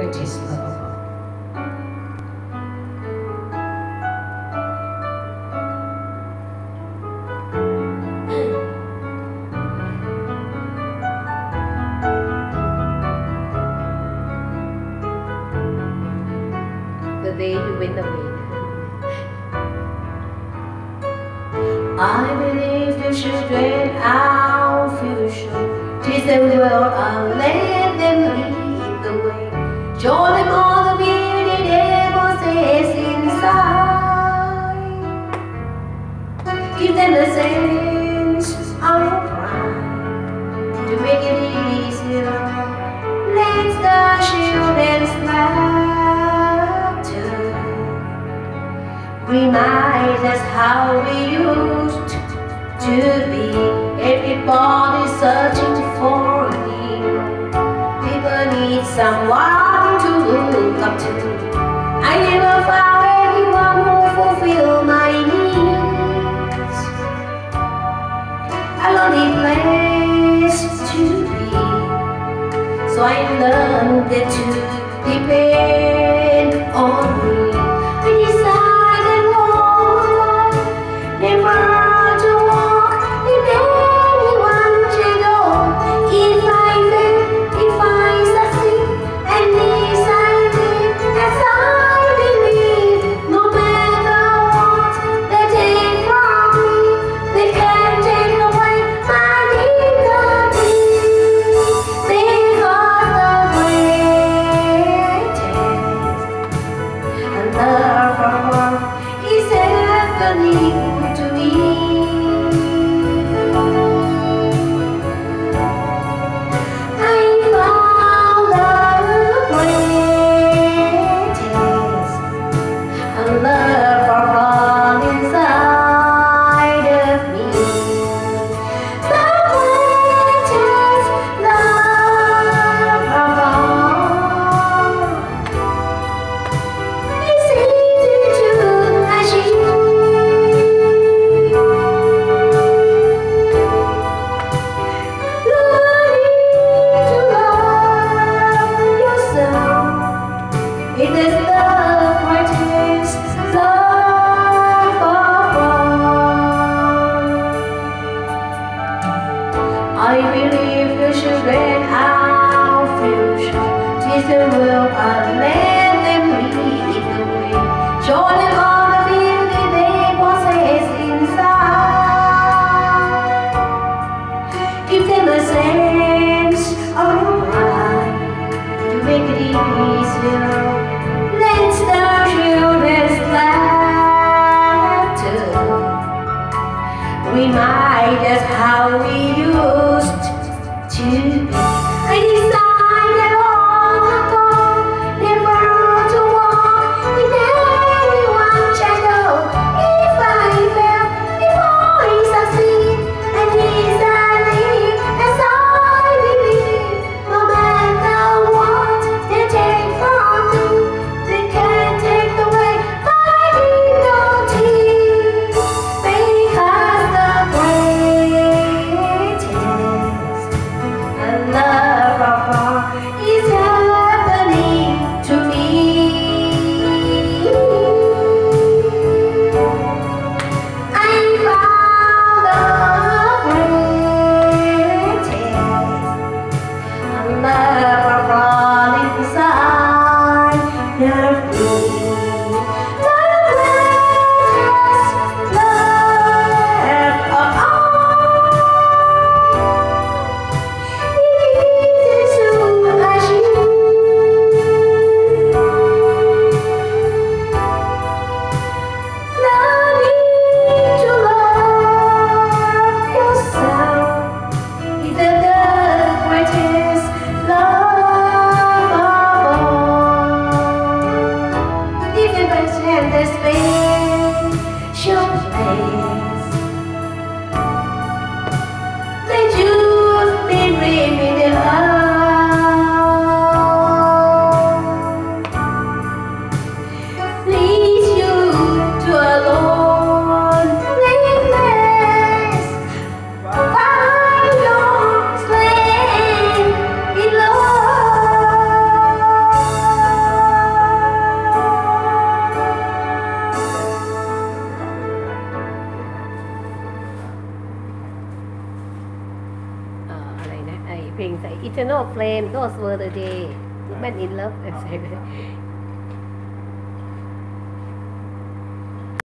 greatest love of all. The day you went away, I believe you should dread our future. Teach the world and let them lead the way. Show them all the beauty they possess inside. Give them a sense of pride to make it easier. Let the children's laughter remind us how we used to be. Everybody's searching for a hero. People need someone to look up to. I never found anyone who fulfilled my needs. A lonely place to be, so I learned that to depend on me. I decided long ago never to walk in anyone's shadow. If I fail, if I succeed, and this I live as I believe. No matter what they take from me, they can't take away my dignity. Because the greatest love of all is happening to me. Love of all inside of me. The greatest love of all is easy to achieve. Learning to love yourself, it is the greatest love of all. I believe you should read our future. Teach the world and let them lead the way. Show them all the beauty they possess inside. Give them a sense of pride to make it easier. Let the children's laughter remind us how we used to be. I decided long ago never to walk in anyone's shadow. If I fail, if I succeed, and this I live as I believe. No matter what they take from me, they can't take away my dignity. Because the greatest love of all is happening to me. I found the greatest love of all inside of me. The greatest love of all is easy to achieve. Learning to love yourself is the greatest love เพลงใส่ Eternal Flame those were the day Man in Love